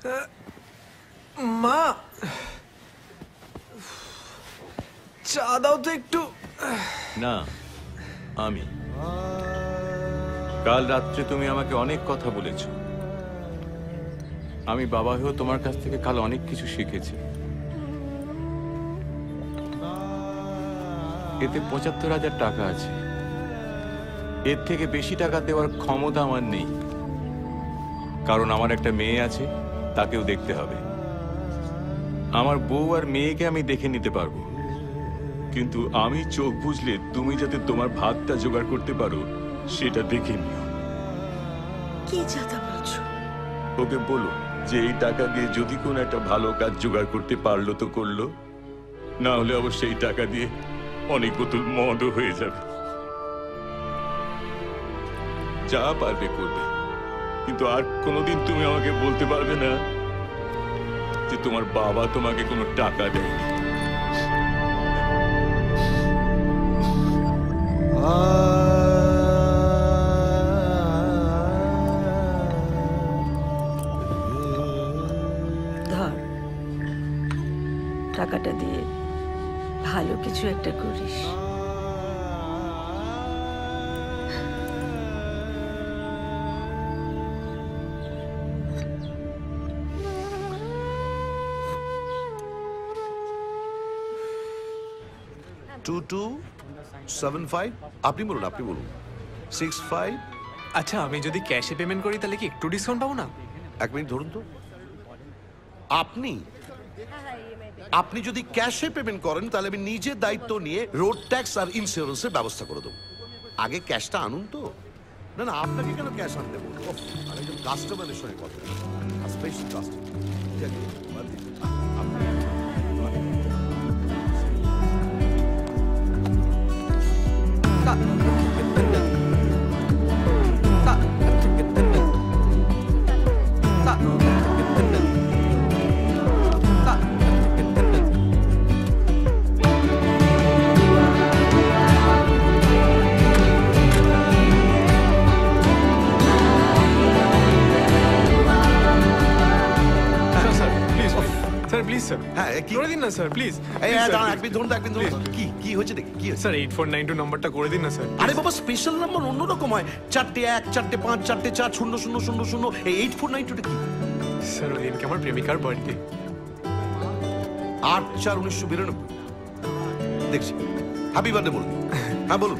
মা, চা দাও তো একটু। না, আমি। কাল রাত্রে তুমি আমাকে অনেক কথা বলেছ। আমি বাবা হয়েও তোমার কাছ থেকে কাল অনেক কিছু শিখেছি। এতে ৭৫,০০০ টাকা আছে। এর থেকে বেশি টাকা দেওয়ার ক্ষমতা আমার নেই, কারণ আমার একটা মেয়ে আছে, তাকেও দেখতে হবে। আমার বউ আর মেয়েকে আমি দেখে নিতে পারবো, কিন্তু আমি চোখ বুঝলে তুমি যাতে তোমার ভাতটা জোগাড় করতে পারো সেটা দেখে নিও। কি কথা বলছো? ওকে বলো যে এই টাকা দিয়ে যদি কোনো একটা ভালো কাজ জোগাড় করতে পারলো তো করলো, না হলে অবশ্যই এই টাকা দিয়ে অনেক বোতল মদও হয়ে যাবে। যা পারবে করবে, কিন্তু আর কোনোদিন তুমি আমাকে বলতে পারবে না যে তোমার বাবা তোমাকে কোনো টাকা দেয়নি। ধর, টাকাটা দিয়ে ভালো কিছু একটা করিস। আপনি বলুন, আপনি বলুন। 65। আচ্ছা, আমি যদি ক্যাশে পেমেন্ট করি তাহলে কি একটু ডিসকাউন্ট পাবো না? 1 মিনিট ধরুন তো। আপনি যদি ক্যাশে পেমেন্ট করেন তাহলে আমি নিজের দায়িত্ব নিয়ে রোড ট্যাক্স আর ইন্স্যুরেন্সের ব্যবস্থা করে দেবো। আগে ক্যাশটা আনুন তো। না না, আপনাকে কেন ক্যাশ আনতে বলবো? আর একজন কাস্টমারের সঙ্গে কথা, স্পেশাল কাস্টমার। নম্বরটা করে দিন না স্যার। আরে বাবা, স্পেশাল নাম্বার অন্যরকম হয়। 4 1 4 5 4 4 0 0 0 0। এই 8492 কি স্যার? ওদিনকে আমার প্রেমিকার বার্থডে। 8/4/1992। দেখছি। হ্যাপি বার্থডে বলুন। হ্যাঁ বলুন।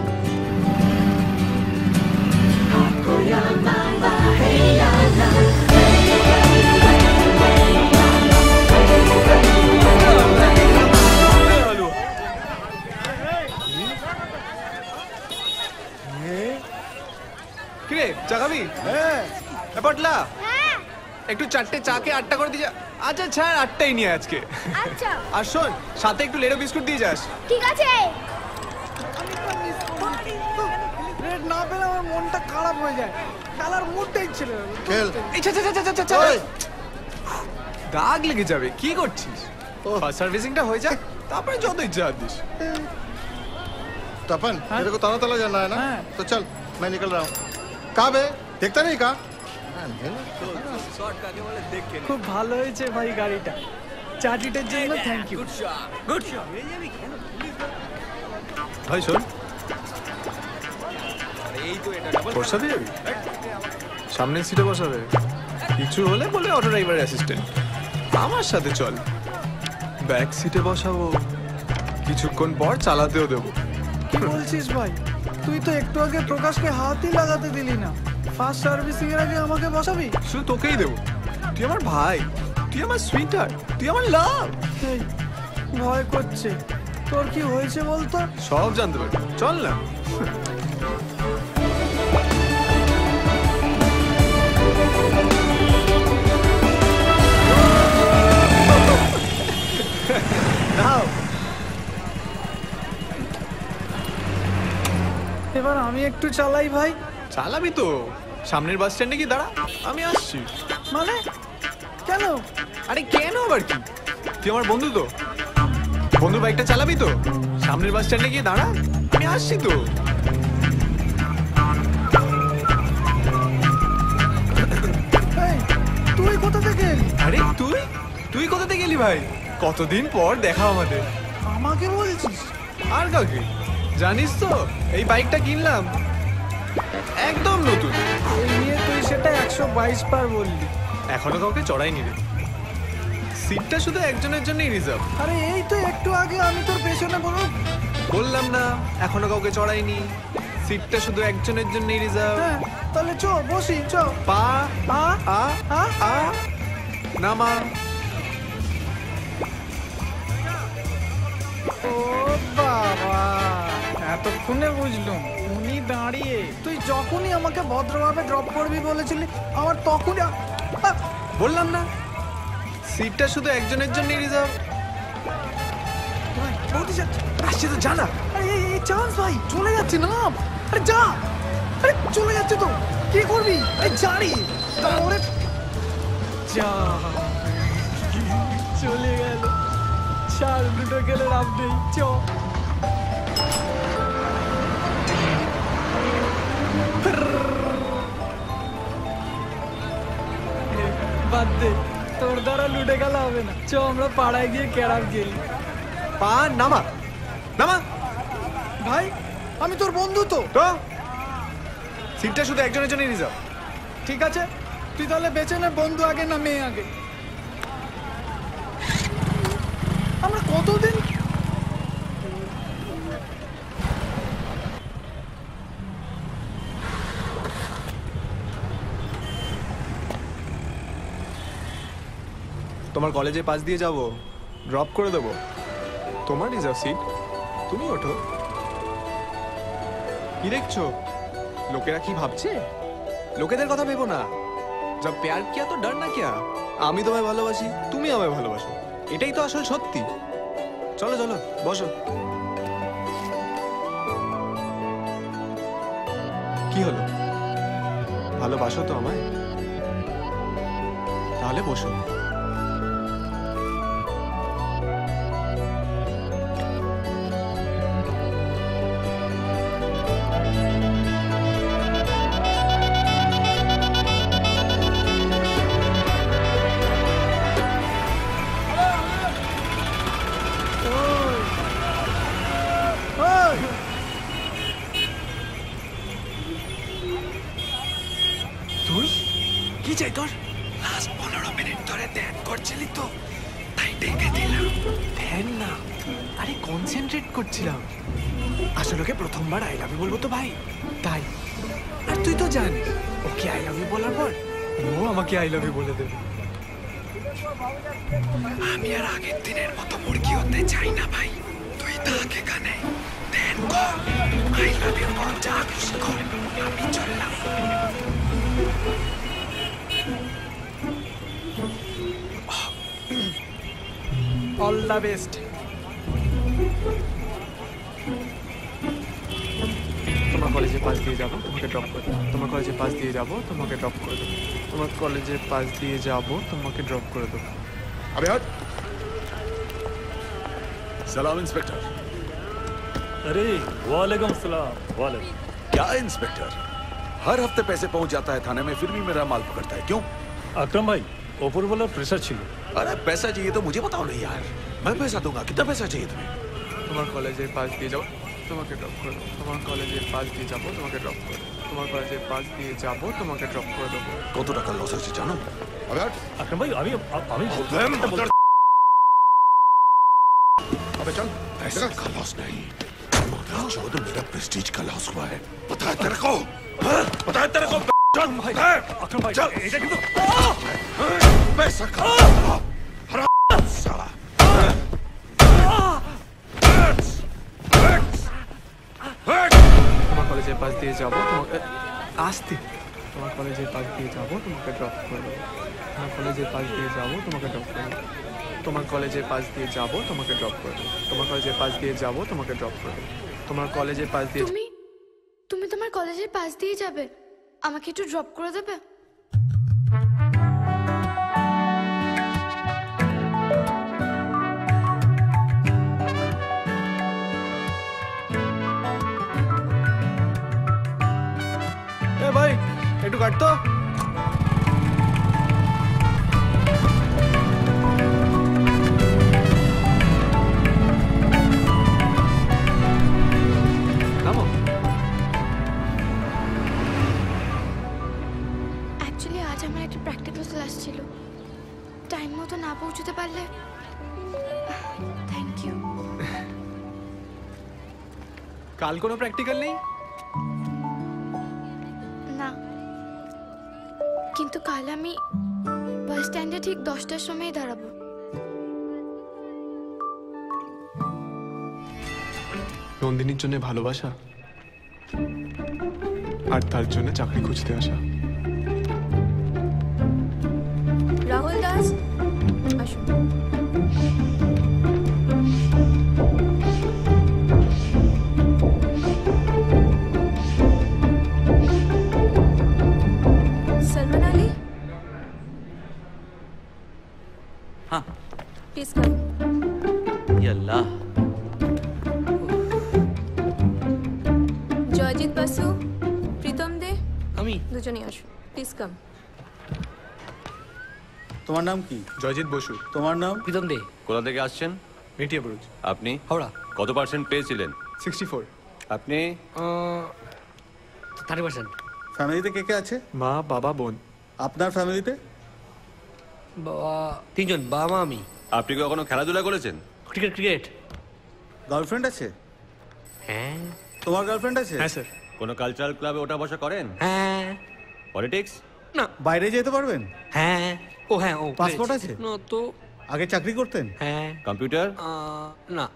কিরে, চা খাবি? হ্যাঁ। পটলা, একটু 4টে চাকে 8টা করে দিয়ে যা। আচ্ছা ছাড়, 8টাই নিয়ে আজকে। আচ্ছা। আর শোন, সাথে একটু লেরো বিস্কুট দিয়ে যাস। ঠিক আছে। রেড না পেলে আমার মনটা খারাপ হয়ে যায়। খেলার মুডটাই ছিল। খেল। এই দাগ লেগে যাবে। কি করছিস? ফার্স্ট সার্ভিসিংটা হয়ে যাক, তারপরে যত ইচ্ছা দিস। तपन, मेरे को ताला ताला जाना है ना? तो चल, मैं निकल रहा हूँ। कहाँ बे? देखता नहीं कहाँ? খুব ভালো হয়েছে ভাই গাড়িটা। চাটিটার জন্য থ্যাংক ইউ। গুড। ভাই শোন, তোর সাথে যাবি? সামনের সিটে বসাবে। কিছু হলে বলে অটো ড্রাইভারের অ্যাসিস্ট্যান্ট। আমার সাথে চল, ব্যাক সিটে বসাবো, কিছুক্ষণ পর চালাতেও দেবো। কি বলছিস ভাই? তুই তো একটু আগে প্রকাশকে হাতই লাগাতে দিলি না। ফার্স্ট সার্ভিসিং এর আগে আমাকে বসাবি? শুধু তোকেই দেবো। তুই আমার ভাই, তুই আমার সুইটার, তুই আমার লাভ। ভয় করছে। তোর কি হয়েছে বলতো? সব জানতে পারবি, চল না। এবার আমি একটু চালাই ভাই। চালাবি তো? সামনের বাস স্ট্যান্ডে কি দাঁড়া, আমি আসছি। মানে কেন? আরে কেন আবার কি? তুই আমার বন্ধু তো, বন্ধুর বাইকটা চালাবি তো? সামনের বাস স্ট্যান্ডে গিয়ে দাঁড়া, আমি আসছি তো। তুই কোথা থেকে এলি? ভাই, কতদিন পর দেখা আমাদের। আমাকে বলছিস? আর কাউকে? জানিস তো এই বাইকটা কিনলাম, একদম নতুন। এই নিয়ে তুই সেটা 122 বার বললি। এখনো কাউকে চড়াইনি রে, সিটটা শুধু একজনের জন্যই রিজার্ভ। আরে এই তো একটু আগে আমি তোর পেছনে বললাম না এখনো কাউকে চড়াইনি, সিটটা শুধু একজনের জন্যই রিজার্ভ। হ্যাঁ, তাহলে চ বসি, চ। পা আ আ আ আ নামা। ও বাবা, এতক্ষণে বুঝলুম উনি দাঁড়িয়ে। তুই যখনই আমাকে ভদ্রভাবে ড্রপ করবি বলেছিলি, আমার তখনই বললাম না সিটটা শুধু একজনের জন্যই রিজার্ভ। আসছে তো জানা। আরে এই চান্স ভাই, চলে যাচ্ছে না। আরে যা, আরে চলে যাচ্ছে তো, কি করবি? এই জানি তারপরে যা চলে গেল। চার দুটো গেলে লাভ নেই, চ। বাদ দে, তোর দ্বারা লুটে গেলে হবে না। চ আমরা পাড়ায় গিয়ে ক্যারাম খেলি। পা নামা নামা। ভাই আমি তোর বন্ধু তো। তো সিটটা শুধু একজনের জন্যই রিজার্ভ। ঠিক আছে, তুই তাহলে বেছে নে, বন্ধু আগে না মেয়ে আগে। আমরা কতদিন তোমার কলেজে পাশ দিয়ে যাব, ড্রপ করে দেবো, তোমার রিজার্ভ সিট, তুমি ওঠো। কি দেখছো? লোকেরা কি ভাবছে? লোকেদের কথা ভেবো না। যা প্যার কিয়া তো ডর না কিয়া। আমি তোমায় ভালোবাসি, তুমি আমায় ভালোবাসো, এটাই তো আসল সত্যি। চলো চলো বসো। কি হলো, ভালোবাসো তো আমায়? তাহলে বসো। তুই কি চাই তোর? লাস্ট 15 মিনিট ধরে ধ্যান করছিলি তো, তাই ডেকে দিলাম। ধ্যান না, আরে কনসেন্ট্রেট করছিলাম। আসলে ওকে প্রথমবার আই লাভ ইউ বলবো তো ভাই, তাই। আর তুই তো জানিস ওকে আই লাভ ইউ বলার পর ও আমাকে আই লাভ ইউ বলে দেবে। আমি আর আগের দিনের মতো মুরগি হতে চাই না ভাই। তুই থাক এখানে, ধ্যান কর, আই লাভ ইউ বল, যা খুশি কর, আমি চললাম। All the best. তোমার কলেজে পাশ দিয়ে যাবো, তোমাকে ড্রপ করে দেবো। তোমার কলেজে পাশ দিয়ে যাবো, তোমাকে ড্রপ করে দেবো। তোমার কলেজে পাশ দিয়ে যাবো, তোমাকে ড্রপ করে দেবো। अबे हट। सलाम इंस्पेक्टर। अरे वालेकुम सलाम। वालेकुम। क्या इंस्पेक्टर, हर हफ्ते पैसे पहुंच जाता है थाने में, फिर भी मेरा माल पकड़ता है, क्यों? अकरम भाई ऊपर वाला प्रेशर छिलो। अरे पैसा चाहिए तो मुझे बताओ नहीं यार, मैं पैसा दूंगा। कितना पैसा चाहिए तुम्हें? তোমার কলেজের পাশ দিয়ে যাবো, তোমাকে ড্রপ করে দেবো। তোমার কলেজের পাশ দিয়ে যাবো, তোমাকে ড্রপ করে দেবো। তোমার কলেজের পাশ দিয়ে যাবো, তোমাকে ড্রপ করে দেবো। কত টাকা লস হয়েছে জানো? अबे हट। अकरम भाई अभी अबे चल। पैसा का लॉस नहीं, चौध मेरा प्रेस्टीज का लॉस हुआ है, पता है तेरे को? पता है तेरे को? चल भाई, अकरम भाई चल। এটা কিন্তু पैसा का हराम साला। তোমার কলেজের পাশ দিয়ে যাবো, তোমাকে আসতে। তোমার কলেজের পাশ দিয়ে যাবো, তোমাকে ড্রপ করে দেবো। তোমার কলেজের পাশ দিয়ে যাবো, তোমাকে ড্রপ করে দেবো। তোমার কলেজের পাশ দিয়ে যাবো, তোমাকে ড্রপ করে দেবো। তোমার কলেজের পাশ দিয়ে যাবো, তোমাকে ড্রপ করে দেবো। তোমার কলেজের পাশ দিয়ে তুমি তুমি তোমার কলেজের পাশ দিয়ে যাবে, আমাকে একটু ড্রপ করে দেবে? এ ভাই একটু কাটতো। আমার একটা প্র্যাকটিক্যাল ক্লাস ছিল, টাইম মতো না পৌঁছতে পারলে। Thank you. কাল কোনো প্র্যাকটিক্যাল নেই? না, কিন্তু কাল আমি বাস স্ট্যান্ডে ঠিক 10টার সময় দাঁড়াবো। নন্দিনীর জন্য ভালোবাসা আর তার জন্য চাকরি খুঁজতে আসা। রাহুল দাস আসুন। সলমান আলী, हाँ প্লিজ কাম। ये अल्लाह জয়জিৎ বাসু, প্রীতম দে, আমি দুজনেই আসুন, প্লিজ কাম। তোমার নাম কি? জয়জিৎ বসু, তোমার নাম? প্রীতম দে, কোথা থেকে আসছেন? মেটিয়া ব্রুজ। আপনি হাওড়া। কত পার্সেন্ট পেয়েছিলেন? 64। আপনি 30%। ফ্যামিলিতে কে কে আছে? মা, বাবা, বোন। আপনার ফ্যামিলিতে? বাবা 3 জন, বাবা মা আমি। আপনি কি কখনো খেলাধুলা করেছেন? ক্রিকেট। গার্লফ্রেন্ড আছে? হ্যাঁ তোমার গার্লফ্রেন্ড আছে? হ্যাঁ স্যার। কোনো কালচারাল ক্লাবে ওঠা বসা করেন? হ্যাঁ পলিটিক্স? না। বাইরে যেতে পারবেন? হ্যাঁ ও হ্যাঁ ও পাসপোর্ট আছে? না তো। আগে চাকরি করতেন? হ্যাঁ। কম্পিউটার? না।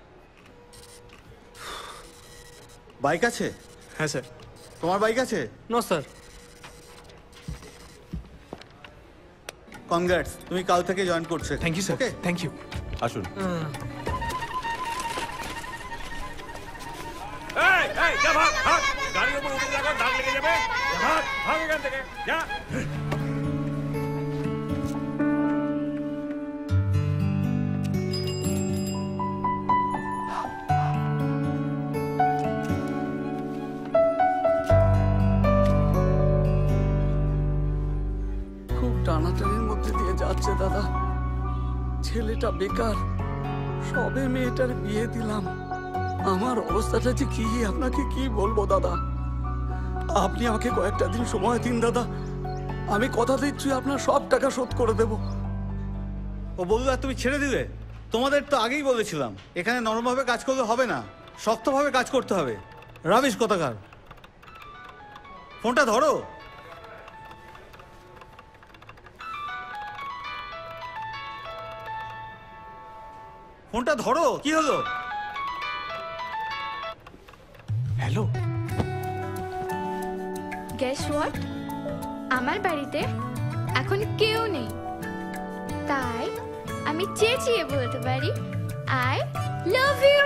বাইক আছে? হ্যাঁ স্যার। তোমার বাইক আছে? No sir. কনগ্রাটস, তুমি কাল থেকে জয়েন করছো। Thank you sir. Okay, thank you. আসুন। খুব টানাটানির মধ্যে দিয়ে যাচ্ছে দাদা। ছেলেটা বেকার, সবে মেয়েটার বিয়ে দিলাম। আমার অবস্থাটা যে কি আপনাকে কি বলবো দাদা। আপনি আমাকে কয়েকটা দিন সময় দিন দাদা, আমি কথা দিচ্ছি আপনার সব টাকা শোধ করে দেব। ও বললো তুমি ছেড়ে দিলে? তোমাদের তো আগেই বলেছিলাম এখানে নরমভাবে কাজ করলে হবে না, শক্তভাবে কাজ করতে হবে। রাবিশ কথাকার। ফোনটা ধরো। ফোনটা ধরো, কি হলো? হ্যালো। গেস হোয়াট, আমার বাড়িতে এখন কেউ নেই, তাই আমি চেঁচিয়ে বলতে পারি আই লাভ ইউ।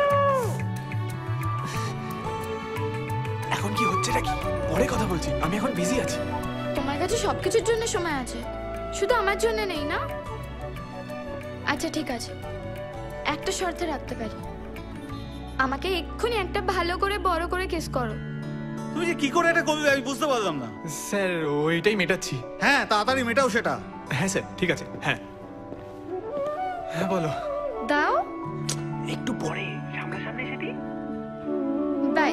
এখন কি হচ্ছেটা কি? পরে কথা বলছি, আমি এখন বিজি আছি। তোমার কাছে সবকিছুর জন্য সময় আছে, শুধু আমার জন্য নেই না? আচ্ছা ঠিক আছে, একটা শর্তে রাখতে পারি, আমাকে এক্ষুনি একটা ভালো করে বড় করে কিস করো। তুমি যে কি করে এটা করবে আমি বুঝতে পারলাম না। স্যার ওইটাই মেটাচ্ছি। হ্যাঁ তাড়াতাড়ি মেটাও সেটা। হ্যাঁ স্যার, ঠিক আছে। হ্যাঁ হ্যাঁ বলো। দাও একটু পরে সামনাসামনি এসে দিই। বাই।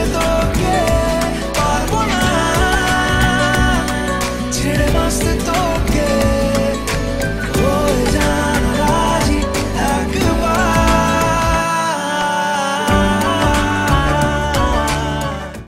ছেড়ে বাঁচতে তো